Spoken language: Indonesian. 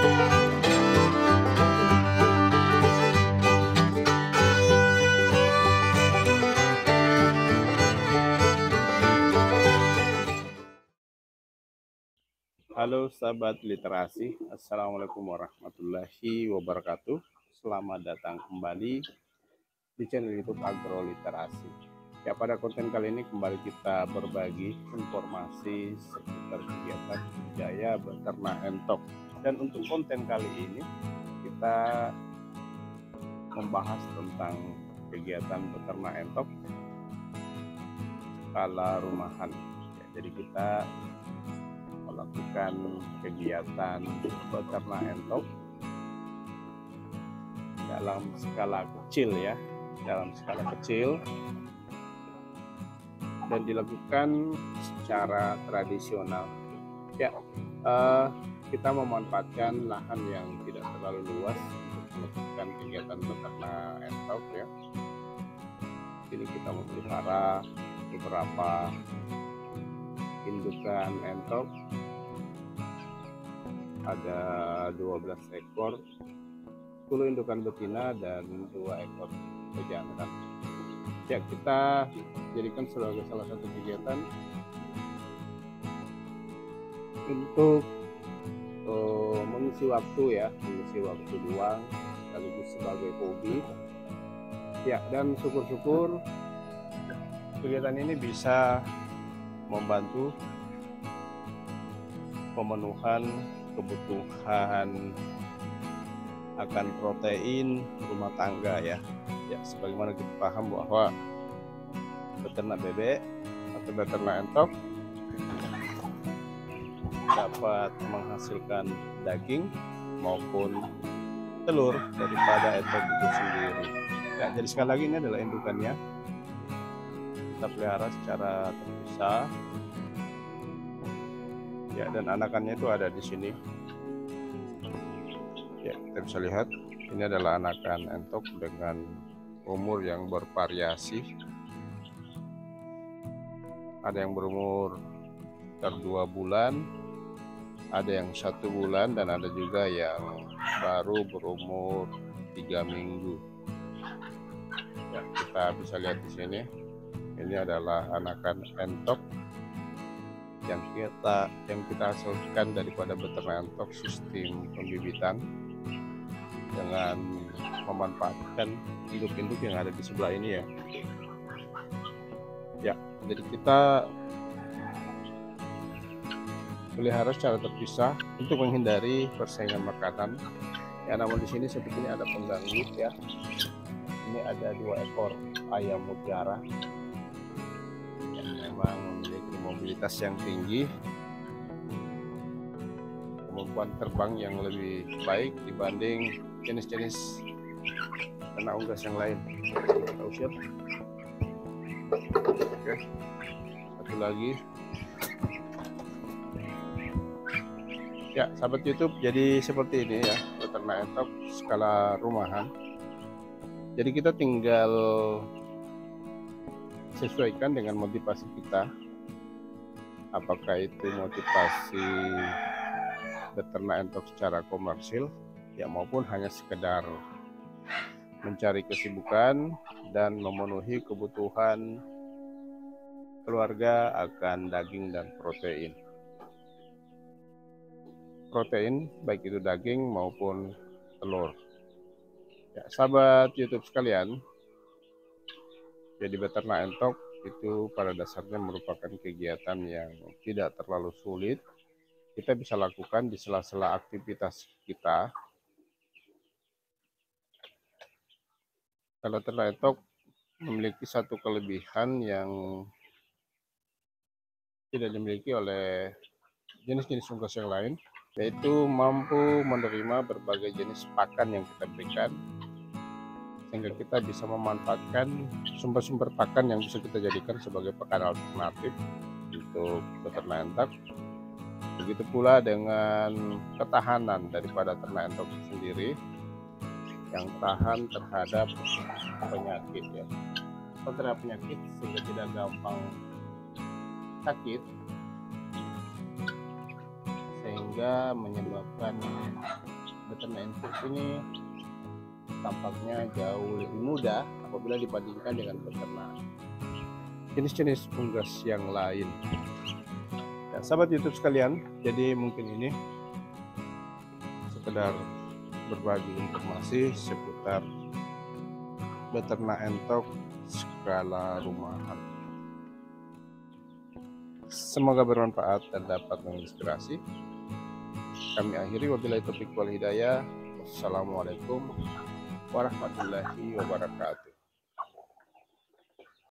Halo sahabat literasi, Assalamualaikum warahmatullahi wabarakatuh. Selamat datang kembali di channel YouTube Agro Literasi. Ya, pada konten kali ini kembali kita berbagi informasi seputar kegiatan budidaya beternak entok. Dan untuk konten kali ini kita membahas tentang kegiatan beternak entok skala rumahan. Ya, jadi kita melakukan kegiatan beternak entok dalam skala kecil ya, dan dilakukan secara tradisional ya. Kita memanfaatkan lahan yang tidak terlalu luas untuk melakukan kegiatan beternak entok ya. Ini kita memelihara beberapa indukan entok, ada 12 ekor, 10 indukan betina dan 2 ekor pejantan. Ya, kita jadikan sebagai salah satu kegiatan untuk mengisi waktu luang sekaligus sebagai hobi. Ya, dan syukur-syukur kegiatan ini bisa membantu pemenuhan kebutuhan akan protein rumah tangga ya. Ya, sebagaimana kita paham bahwa beternak bebek atau beternak entok dapat menghasilkan daging maupun telur daripada entok itu sendiri. Ya, jadi sekali lagi ini adalah indukannya. Kita pelihara secara terpisah. Ya, dan anakannya itu ada di sini. Ya, kita bisa lihat ini adalah anakan entok dengan umur yang bervariasi. Ada yang berumur sekitar 2 bulan, ada yang 1 bulan, dan ada juga yang baru berumur 3 minggu. Ya, kita bisa lihat di sini. Ini adalah anakan entok yang kita hasilkan daripada beternak entok sistem pembibitan dengan memanfaatkan induk-induk yang ada di sebelah ini ya. Ya, jadi kita pelihara secara terpisah untuk menghindari persaingan makanan. Ya, namun di sini sepertinya ada pengganggu ya. Ini ada 2 ekor ayam mutiara yang memang memiliki mobilitas yang tinggi, kemampuan terbang yang lebih baik dibanding jenis-jenis ternak unggas yang lain. Kita usir. Oke, satu lagi. Ya, sahabat YouTube, jadi seperti ini ya beternak entok skala rumahan. Jadi kita tinggal sesuaikan dengan motivasi kita, apakah itu motivasi beternak entok secara komersil ya, maupun hanya sekedar mencari kesibukan dan memenuhi kebutuhan keluarga akan daging dan protein. Baik itu daging maupun telur. Ya, sahabat YouTube sekalian, jadi beternak entok itu pada dasarnya merupakan kegiatan yang tidak terlalu sulit. Kita bisa lakukan di sela-sela aktivitas kita. Kalau beternak entok memiliki satu kelebihan yang tidak dimiliki oleh jenis-jenis unggas yang lain, yaitu mampu menerima berbagai jenis pakan yang kita berikan, sehingga kita bisa memanfaatkan sumber-sumber pakan yang bisa kita jadikan sebagai pakan alternatif untuk beternak entok. Begitu pula dengan ketahanan daripada ternak entok sendiri yang tahan terhadap penyakit ya, terhadap penyakit sehingga tidak gampang sakit, sehingga menyebabkan beternak entok ini tampaknya jauh lebih mudah apabila dibandingkan dengan beternak jenis-jenis unggas yang lain. Ya, sahabat YouTube sekalian, jadi mungkin ini sekedar berbagi informasi seputar beternak entok skala rumahan. Semoga bermanfaat dan dapat menginspirasi. Kami akhiri, wabillahi taufiq wal hidayah. Wassalamualaikum warahmatullahi wabarakatuh.